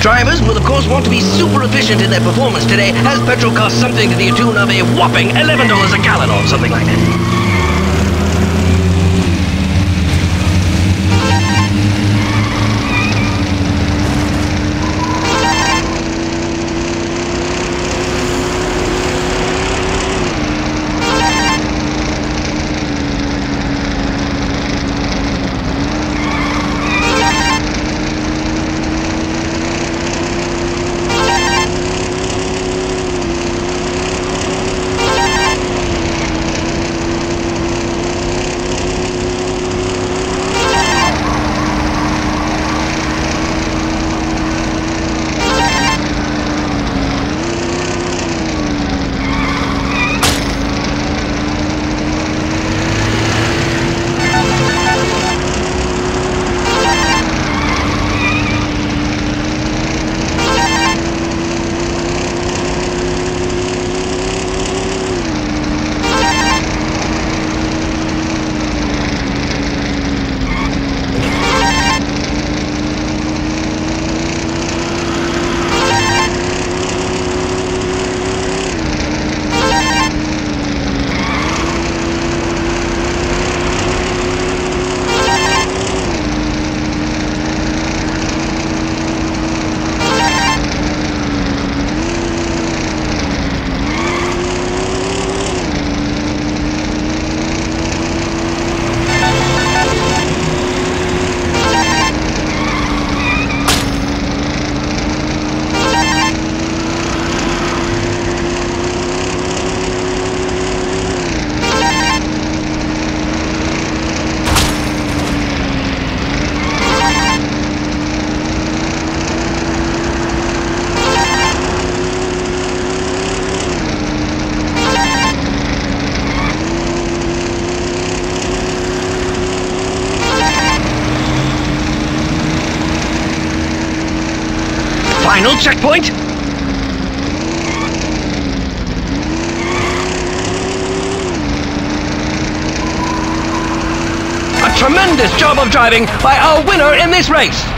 Drivers will of course want to be super efficient in their performance today, as petrol costs something to the tune of a whopping $11 a gallon or something like that. Final checkpoint. A tremendous job of driving by our winner in this race.